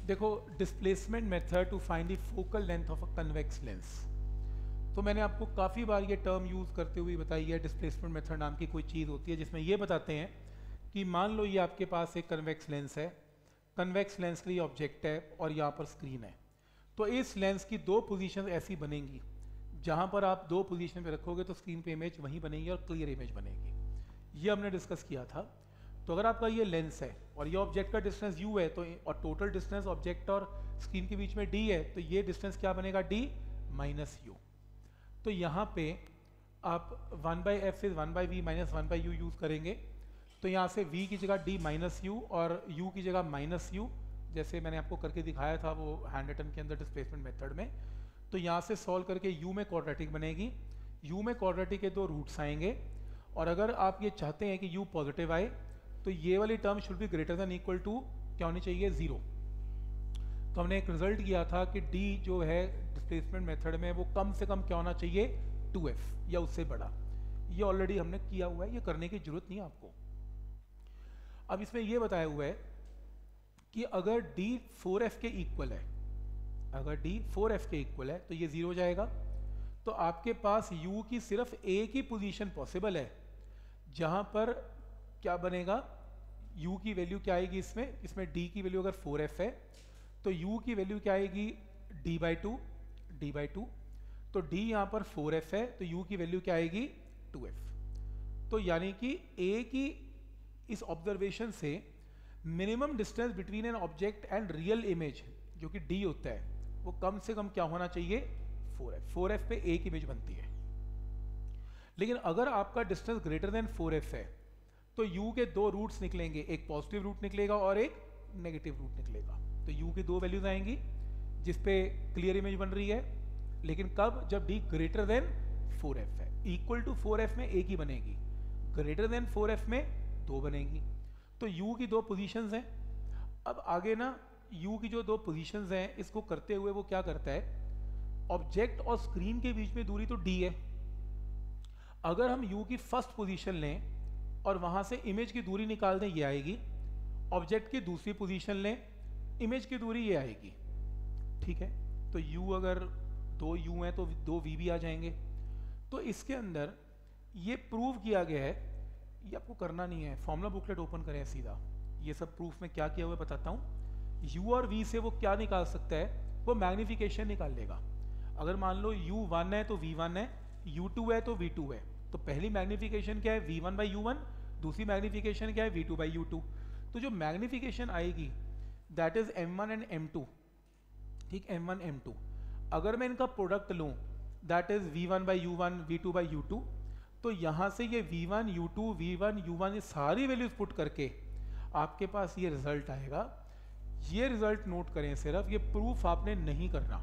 देखो, displacement method to find the focal length of a convex lens. तो मैंने आपको काफ़ी बार ये टर्म यूज़ करते हुए बताई है, डिस्प्लेसमेंट मेथड नाम की कोई चीज़ होती है जिसमें ये बताते हैं कि मान लो ये आपके पास एक कन्वेक्स लेंस है, कन्वेक्स लेंस के लिए ऑब्जेक्ट है और यहाँ पर स्क्रीन है। तो इस लेंस की दो पोजीशन ऐसी बनेंगी जहाँ पर आप दो पोजीशन पे रखोगे तो स्क्रीन पे इमेज वहीं बनेगी और क्लियर इमेज बनेगी। ये हमने डिस्कस किया था। तो अगर आपका ये लेंस है और ये ऑब्जेक्ट का डिस्टेंस u है, तो और टोटल डिस्टेंस ऑब्जेक्ट और स्क्रीन के बीच में d है, तो ये डिस्टेंस क्या बनेगा, d माइनस u। तो यहाँ पे आप 1/f से 1/v माइनस 1/u यूज़ करेंगे। तो यहाँ से v की जगह d माइनस u और u की जगह माइनस u, जैसे मैंने आपको करके दिखाया था वो हैंड रिटन के अंदर डिस्प्लेसमेंट मेथड में। तो यहाँ से सॉल्व करके u में क्वाड्रेटिक बनेगी, u में क्वाड्रेटिक के दो रूट्स आएंगे। और अगर आप ये चाहते हैं कि u पॉजिटिव आए तो ये वाली term should be greater than equal to क्या होनी चाहिए, 0। तो हमने एक रिजल्ट किया था कि d जो है डिस्प्लेसमेंट मेथड में वो कम से कम क्या होना चाहिए, 2f या उससे बड़ा। ये ऑलरेडी हमने किया हुआ है, ये करने की जरूरत नहीं है आपको। अब इसमें ये बताया हुआ है कि अगर d 4f के इक्वल है, अगर d 4f के इक्वल है तो ये 0 हो जाएगा। तो आपके पास u की सिर्फ एक ही पोजीशन पॉसिबल है जहां पर क्या बनेगा, u की वैल्यू क्या आएगी, इसमें d की वैल्यू अगर 4f है तो u की वैल्यू क्या आएगी, d/2। तो d यहाँ पर 4f है तो u की वैल्यू क्या आएगी, 2f। तो यानी कि एक ही इस ऑब्जर्वेशन से minimum distance between an object and real image जो कि d होता है वो कम से कम क्या होना चाहिए, 4f पे एक इमेज बनती है। लेकिन अगर आपका डिस्टेंस ग्रेटर देन 4f है तो u के दो रूट्स निकलेंगे, एक पॉजिटिव रूट निकलेगा और एक नेगेटिव रूट निकलेगा। तो u की दो वैल्यूज आएंगी जिसपे क्लियर इमेज बन रही है, लेकिन कब, जब d ग्रेटर देन 4f है। इक्वल टू 4f में एक ही बनेगी, ग्रेटर देन 4f में दो बनेगी। तो u की दो पोजीशंस हैं। अब आगे ना u की जो दो पोजीशंस हैं इसको करते हुए वो क्या करता है, ऑब्जेक्ट और स्क्रीन के बीच में दूरी तो d है। अगर हम u की फर्स्ट पोजीशन लें और वहां से इमेज की दूरी निकाल दें, ये आएगी। ऑब्जेक्ट की दूसरी पोजीशन लें, इमेज की दूरी ये आएगी, ठीक है। तो u अगर दो u हैं तो दो v भी आ जाएंगे। तो इसके अंदर ये प्रूव किया गया है, ये आपको करना नहीं है, फॉर्मूला बुकलेट ओपन करें सीधा। ये सब प्रूफ में क्या किया हुआ है बताता हूँ। u और v से वो क्या निकाल सकता है, वो मैग्निफिकेशन निकाल लेगा। अगर मान लो u1 है तो v1 है, u2 है तो v2 है। तो पहली मैग्निफिकेशन क्या है, v1/u1, दूसरी मैग्निफिकेशन क्या है, v2/u2। तो जो मैग्निफिकेशन आएगी that is m1 and m2, ठीक, m1 m2। अगर मैं इनका प्रोडक्ट लूं दैट इज v1/u1 v2/u2, तो यहां से ये v1 u2 v1 u1 ये सारी वैल्यूज पुट करके आपके पास ये रिजल्ट आएगा। ये रिजल्ट नोट करें, सिर्फ ये प्रूफ आपने नहीं करना।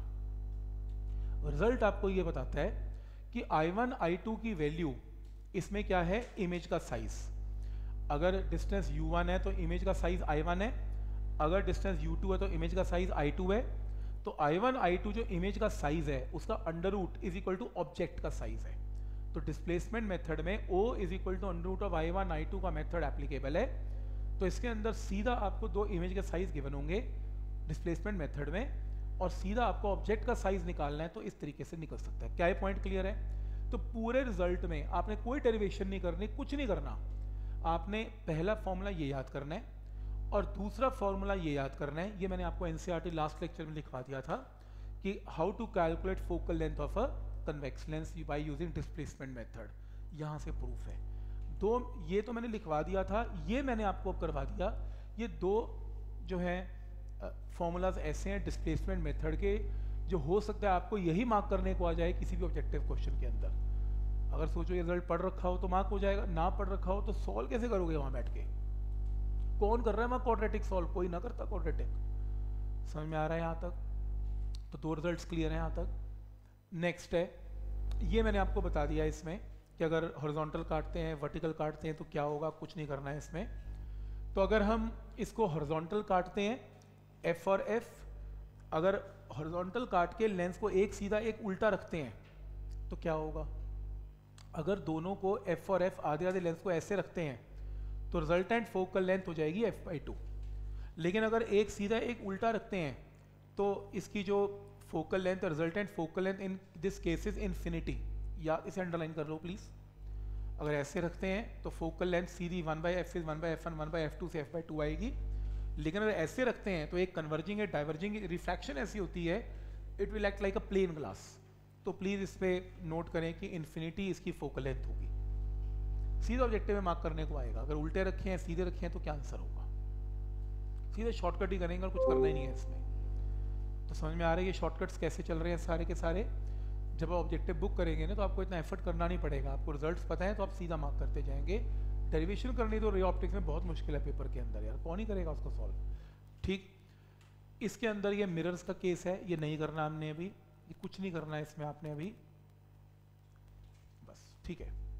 रिजल्ट आपको ये बताता है कि i1 i2 की वैल्यू इसमें क्या है, इमेज का साइज। अगर डिस्टेंस u1 है तो इमेज का साइज i1 है, अगर डिस्टेंस u2 है तो इमेज का साइज i2 है। तो i1 i2 जो इमेज का साइज है उसका under root is equal to object का साइज है। तो डिस्प्लेसमेंट मेथड में o is equal to under root of i1 i2 का मेथड एप्लीकेबल है। तो इसके अंदर सीधा आपको दो इमेज के साइज गिवन होंगे डिस्प्लेसमेंट मेथड में, और सीधा आपको ऑब्जेक्ट का साइज निकालना है, तो इस तरीके से निकल सकता है। क्या ये पॉइंट क्लियर है? तो पूरे रिजल्ट में आपने कोई डेरिवेशन नहीं करनी, कुछ नहीं करना। आपने पहला फॉर्मूला ये याद करना है और दूसरा फॉर्मूला ये याद करना है, ये मैंने आपको एनसीईआरटी लास्ट लेक्चर में लिखवा दिया था कि how to calculate focal length of a convex lens by using displacement method. यहाँ से प्रूफ है। दो ये तो मैंने लिखवा दिया था, ये मैंने आपको करवा दिया। ये दो जो है फॉर्मूलाज ऐसे हैं डिस्प्लेसमेंट मेथड के जो हो सकता है आपको यही मार्क करने को आ जाए किसी भी ऑब्जेक्टिव क्वेश्चन के अंदर। अगर सोचो ये रिजल्ट पढ़ रखा हो तो मार्क हो जाएगा, ना पढ़ रखा हो तो सॉल्व कैसे करोगे वहां बैठ के? कौन कर रहा है वहां क्वाड्रेटिक सॉल्व? कोई ना करता क्वाड्रेटिक। समझ में आ रहा है यहाँ तक? तो दो रिजल्ट्स क्लियर हैं यहाँ तक। नेक्स्ट है, ये मैंने आपको बता दिया इसमें कि अगर हॉरिजॉन्टल काटते हैं वर्टिकल काटते हैं तो क्या होगा, कुछ नहीं करना है इसमें। तो अगर हम इसको हॉरिजॉन्टल काटते हैं f और f, अगर हॉरिजॉन्टल काट के लेंस को एक सीधा एक उल्टा रखते हैं तो क्या होगा? अगर दोनों को f और f आधे आधे लेंस को ऐसे रखते हैं तो रिजल्टेंट फोकल लेंथ हो जाएगी f/2। लेकिन अगर एक सीधा एक उल्टा रखते हैं तो इसकी जो focal length resultant focal length in this case is infinity, या इसे अंडरलाइन कर लो प्लीज। अगर ऐसे रखते हैं तो focal length Sidhi 1/f is 1/f1 1/f2 से f/2 आएगी। लेकिन अगर ऐसे रखते हैं तो एक कन्वर्जिंग है डाइवर्जिंग रिफ्रैक्शन ऐसी होती है, it will act like a plane glass. तो प्लीज इस पे नोट करें कि इन्फिनिटी इसकी फोकल लेंथ होगी। सीधा ऑब्जेक्टिव में मार्क करने को आएगा। अगर उल्टे रखे हैं सीधे रखे हैं तो क्या आंसर होगा? सीधे शॉर्टकट ही करेंगे और कुछ करना ही नहीं है इसमें। तो समझ में आ रहा है ये शॉर्टकट्स कैसे चल रहे हैं सारे के सारे। जब आप ऑब्जेक्टिव बुक करेंगे ना तो आपको इतना एफर्ट करना नहीं पड़ेगा, आपको रिजल्ट्स पता है तो आप सीधा मार्क करते जाएंगे। डेरिवेशन करनी तो रे ऑप्टिक्स में बहुत मुश्किल है पेपर के अंदर यार, कौन ही करेगा उसको सॉल्व। ठीक, इसके अंदर ये मिरर्स का केस है, ये नहीं करना हमने अभी, ये कुछ नहीं करना है इसमें आपने अभी, बस ठीक है।